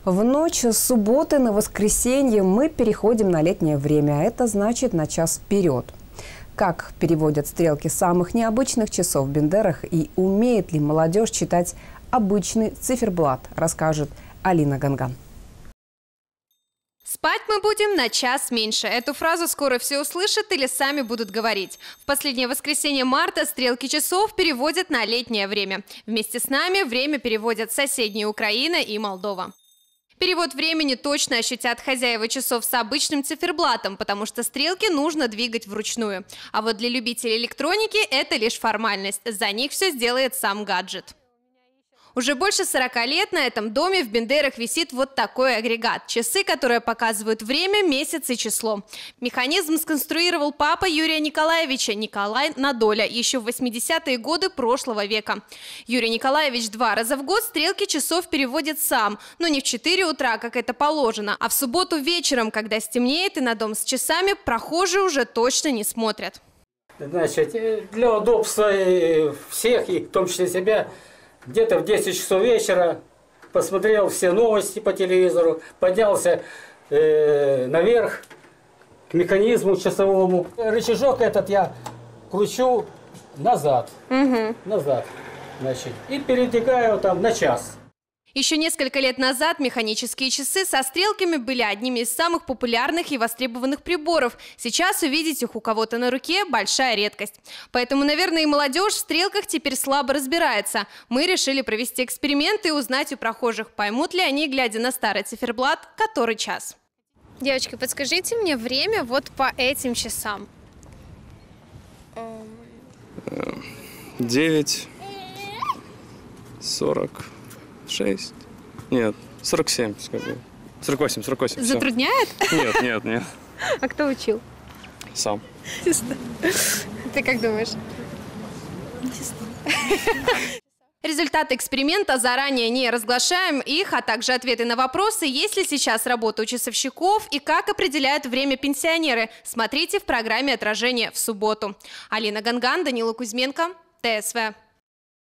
В ночь с субботы на воскресенье мы переходим на летнее время. Это значит на час вперед. Как переводят стрелки самых необычных часов в Бендерах и умеет ли молодежь читать обычный циферблат, расскажет Алина Ганган. Спать мы будем на час меньше. Эту фразу скоро все услышат или сами будут говорить. В последнее воскресенье марта стрелки часов переводят на летнее время. Вместе с нами время переводят соседние Украина и Молдова. Перевод времени точно ощутят хозяева часов с обычным циферблатом, потому что стрелки нужно двигать вручную. А вот для любителей электроники это лишь формальность. За них все сделает сам гаджет. Уже больше 40 лет на этом доме в Бендерах висит вот такой агрегат. Часы, которые показывают время, месяц и число. Механизм сконструировал папа Юрия Николаевича, Николай Надоля, еще в 80-е годы прошлого века. Юрий Николаевич 2 раза в год стрелки часов переводит сам. Но не в 4 утра, как это положено, а в субботу вечером, когда стемнеет, и на дом с часами прохожие уже точно не смотрят. Значит, для удобства всех, и в том числе себя, где-то в 10 часов вечера посмотрел все новости по телевизору, поднялся наверх к механизму часовому. Рычажок этот я кручу назад, назад, значит, и передвигаю там на час. Еще несколько лет назад механические часы со стрелками были одними из самых популярных и востребованных приборов. Сейчас увидеть их у кого-то на руке – большая редкость. Поэтому, наверное, и молодежь в стрелках теперь слабо разбирается. Мы решили провести эксперимент и узнать у прохожих, поймут ли они, глядя на старый циферблат, который час. Девочки, подскажите мне время вот по этим часам. 9:46. Нет, 47, скажу. 48. Затрудняет? Нет. А кто учил? Сам. Ты как думаешь? Результаты эксперимента заранее не разглашаем их, а также ответы на вопросы, есть ли сейчас работа у часовщиков и как определяют время пенсионеры. Смотрите в программе «Отражение» в субботу. Алина Ганган, Данила Кузьменко, ТСВ.